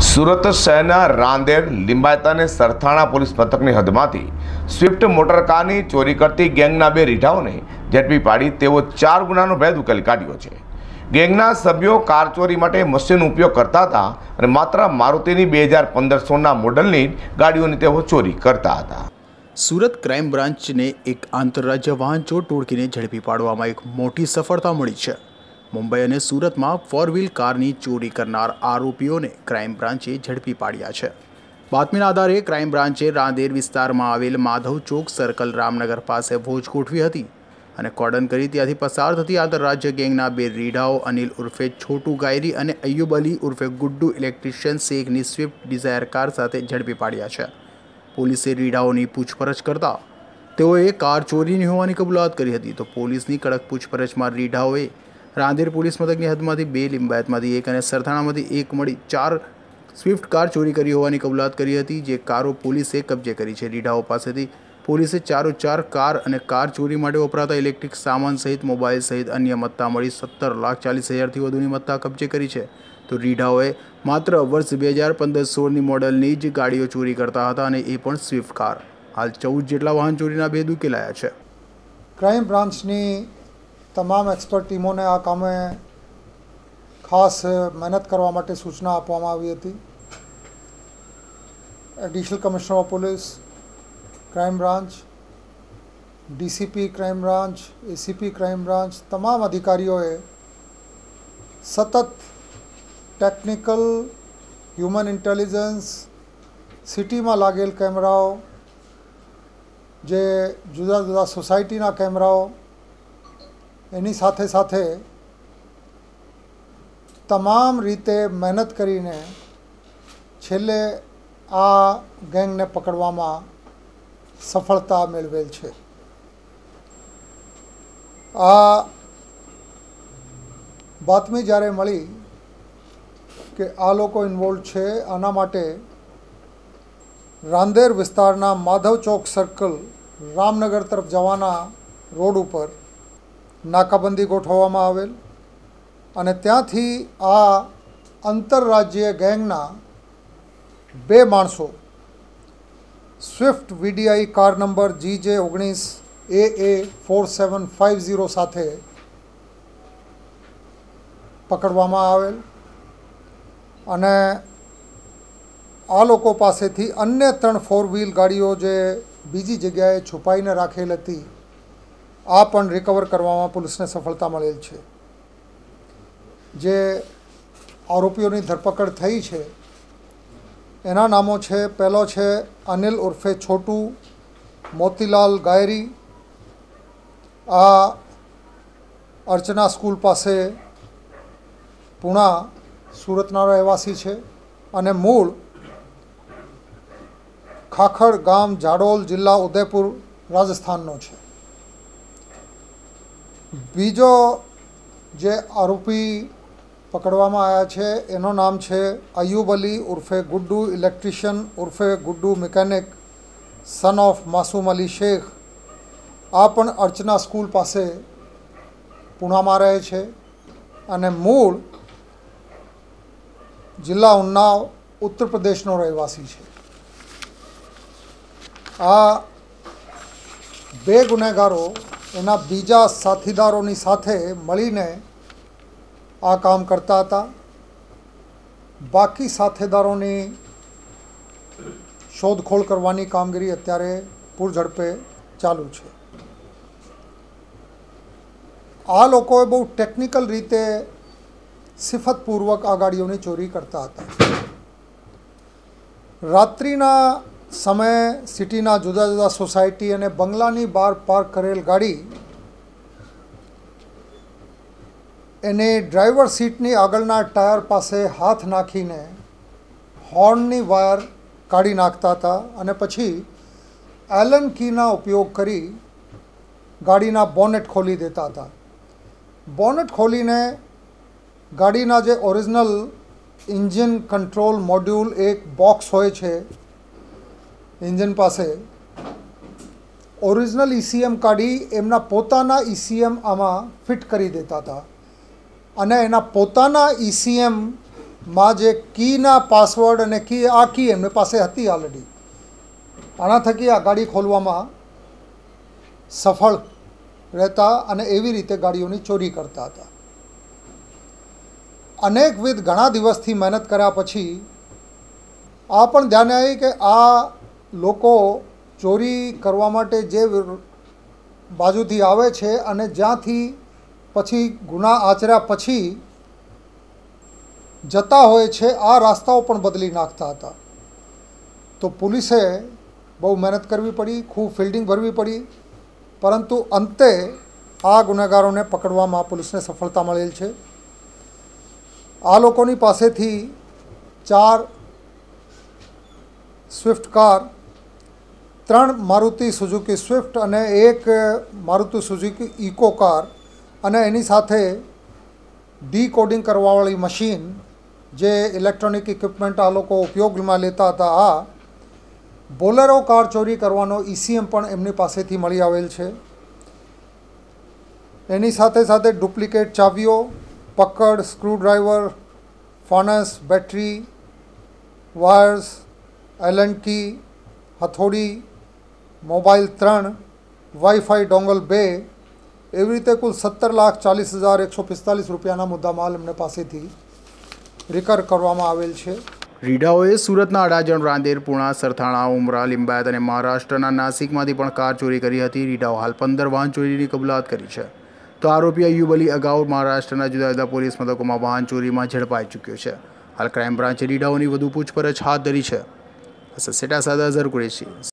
સુરત શહેરના રાંદેર લિંબાયત અને સરથાણા પોલીસ મથકની હદમાંથી સ્વિફ્ટ મોટરકારની ચોરી કરતી ગેંગના બે રીઢાઓને ઝડપી પાડી તેઓ 4 ગુનાનો ભેદ ઉકેલી કાઢ્યો છે। ગેંગના સભ્યો કાર ચોરી માટે મશીનનો ઉપયોગ કરતા હતા અને માત્ર મારુતિની 2015-16ના મોડલની ગાડીઓની તેઓ ચોરી કરતા હતા। સુરત ક્રાઇમ બ્રાન્ચને એક આંતરરાજ્ય વાહન ચોર ટોળકીને ઝડપી પાડવામાં એક મોટી સફળતા મળી છે। મુંબઈ અને સુરતમાં 4 વ્હીલ કારની ચોરી કરનાર આરોપીઓને ક્રાઇમ બ્રાન્ચે ઝડપી પાડ્યા છે। બાતમીના આધારે ક્રાઇમ બ્રાન્ચે રાંદેર વિસ્તારમાં આવેલ માધવ ચોક સર્કલ રામનગર પાસે વોચ ગોઠવી હતી અને કોર્ડન કરી ત્યાંથી પસાર થતી આંતરરાજ્ય ગેંગના બે રીઢાઓ અનિલ ઉર્ફે છોટુ ગાયરી અને અય્યુબ અલી ઉર્ફે ગુડ્ડુ ઇલેક્ટ્રિશિયન શેખની સ્વિફ્ટ ડિઝાયર કાર સાથે ઝડપી પાડ્યા છે। પોલીસે રીઢાઓની પૂછપરછ કરતા તેઓએ કાર ચોરીની હોવાની કબૂલાત કરી હતી તો પોલીસની કડક પૂછપરછમાં રીઢાઓએ રાંદેર પોલીસ મથકની હદમાંથી 2, લિંબાયતમાંથી 1 અને સરથાણામાંથી 1 મળી 4 સ્વિફ્ટ કાર ચોરી કરી હોવાની કબૂલાત કરી હતી, જે કારો પોલીસે કબજે કરી છે। રીઢાઓ પાસેથી પોલીસે 4 કાર અને કાર ચોરી માટે વપરાતા ઇલેક્ટ્રિક સામાન સહિત મોબાઈલ સહિત અન્ય મત્તા મળી 17,40,000થી વધુની મત્તા કબજે કરી છે। તો રીઢાઓએ માત્ર વર્ષ 2015-16ની મોડલની જ ગાડીઓ ચોરી કરતા હતા અને એ પણ સ્વિફ્ટ કાર। હાલ 14 જેટલા વાહન ચોરીના ભેદ ઉકેલાયા છે। ક્રાઇમ બ્રાન્ચની તમામ એક્સપર્ટ ટીમોને આ કામે ખાસ મહેનત કરવા માટે સૂચના આપવામાં આવી હતી। Additional commissioner of police crime branch, DCP crime branch, ACP crime branch તમામ અધિકારીઓએ સતત ટેકનિકલ, હ્યુમન ઇન્ટેલિજન્સ, સિટીમાં લાગેલ કેમેરાઓ, જે જુદા જુદા સોસાયટીના કેમેરાઓ, એની સાથે સાથે તમામ રીતે મહેનત કરીને છેલ્લે આ ગેંગને પકડવામાં સફળતા મેળવેલ છે। આ બાતમી જ્યારે મળી કે આ લોકો ઇન્વોલ્વ છે, આના માટે રાંદેર વિસ્તારના માધવ ચોક સર્કલ રામનગર તરફ જવાના રોડ ઉપર નાકાબંધી ગોઠવવામાં આવેલ અને ત્યાંથી આ આંતરરાજ્ય ગેંગના 2 માણસો Swift VDI car number GJ19AA4750 સાથે પકડવામાં આવેલ અને આ લોકો પાસેથી અન્ય 3 4 વ્હીલ ગાડીઓ જે બીજી જગ્યાએ છુપાઈને રાખેલ હતી આ પણ રિકવર કરવામાં પોલીસને સફળતા મળેલ છે। જે આરોપીઓની ધરપકડ થઈ છે એના નામો છે, પહેલો છે અનિલ ઉર્ફે છોટુ, મોતીલાલ ગાયરી, આ અર્ચના સ્કૂલ પાસે પુણા સુરતના રહેવાસી છે અને મૂળ ખાખડ ગામ જાડોલ જિલ્લા ઉદયપુર રાજસ્થાનનો છે। બીજો જે આરોપી પકડવામાં આવ્યા છે એનું નામ છે અય્યુબ અલી ઉર્ફે ગુડ્ડુ ઇલેક્ટ્રિશિયન ઉર્ફે Guddu mechanic, son of Masoom Ali Shaikh. આ પણ અર્ચના સ્કૂલ પાસે પુણામાં રહે છે અને મૂળ જિલ્લા ઉન્નાવ ઉત્તર પ્રદેશનો રહેવાસી છે। આ 2 ગુનેગારો એના બીજા સાથીદારોની સાથે મળીને આ કામ કરતા હતા। બાકી સાથીદારોની શોધખોળ કરવાની કામગીરી અત્યારે પૂરઝડપે ચાલુ છે। આ લોકોએ બહુ ટેકનિકલ રીતે સિફતપૂર્વક આ ગાડીઓની ચોરી કરતા હતા। રાત્રિના સમયે સિટીના જુદા જુદા સોસાયટી અને બંગલાની બહાર પાર્ક કરેલ ગાડી એને ડ્રાઈવર સીટની આગળના ટાયર પાસે હાથ નાખીને હોર્નની વાયર કાઢી નાખતા હતા અને પછી એલન કીના ઉપયોગ કરી ગાડીના બોનેટ ખોલી દેતા હતા। બોનેટ ખોલીને ગાડીના જે ઓરિજિનલ ઇન્જિન કંટ્રોલ મોડ્યુલ એક બોક્સ હોય છે ઇન્જિન પાસે, ઓરિજિનલ ECM કાઢી એમના પોતાના ECM આમાં ફિટ કરી દેતા હતા અને એના પોતાના ECM માં જે કીના પાસવર્ડ અને આ કી એમની પાસે હતી ઓલરેડી. આના થકી આ ગાડી ખોલવામાં સફળ રહેતા અને એવી રીતે ગાડીઓની ચોરી કરતા હતા. અનેકવિધ ઘણા દિવસથી મહેનત કર્યા પછી આ પણ ધ્યાને આવી કે આ લોકો ચોરી કરવા માટે જે બાજુથી આવે છે અને જ્યાંથી પછી ગુના આચર્યા પછી જતા હોય છે આ રસ્તાઓ પણ બદલી નાખતા હતા. તો પોલીસે બહુ મહેનત કરવી પડી, ખૂબ ફિલ્ડિંગ ભરવી પડી, પરંતુ અંતે આ ગુનેગારોને પકડવામાં પોલીસને સફળતા મળેલ છે. આ લોકોની પાસેથી 4 Swift car, 3 Maruti Suzuki Swift અને 1 મારુતિ સુઝુકી ઇકો કાર અને એની સાથે ડીકોડિંગ કરવાવાળી મશીન, જે ઇલેક્ટ્રોનિક ઇક્વિપમેન્ટ આ લોકો ઉપયોગમાં લેતા હતા, આ બોલેરો કાર ચોરી કરવાનો ECM પણ એમની પાસેથી મળી આવેલ છે. એની સાથે સાથે ડુપ્લિકેટ ચાવીઓ, પકડ, સ્ક્રૂડ્રાઈવર, ફાનસ, બેટરી, વાયર્સ, એલન કી, હથોડી, મોબાઈલ 3, વાઈફાઈ ડોંગલ 2, એવી રીતે કુલ 17,40,145 રૂપિયાના મુદ્દામાલ એમને પાસેથી રિકવર કરવામાં આવેલ છે. રીઢાઓએ સુરતના અડાજણ, રાંદેર, પુણા, સરથાણા, ઉમરા, લિંબાયત અને મહારાષ્ટ્રના નાસિકમાંથી પણ કાર ચોરી કરી હતી. રીઢાઓ હાલ 15 વાહન ચોરીની કબૂલાત કરી છે. તો આરોપી અયુબ અલી અગાઉ મહારાષ્ટ્રના જુદા જુદા પોલીસ મથકોમાં વાહન ચોરીમાં ઝડપાઈ ચૂક્યો છે. હાલ ક્રાઇમ બ્રાન્ચે રીઢાઓની વધુ પૂછપરછ હાથ ધરી છે. સેટા સાદા અઝર કુરેશી.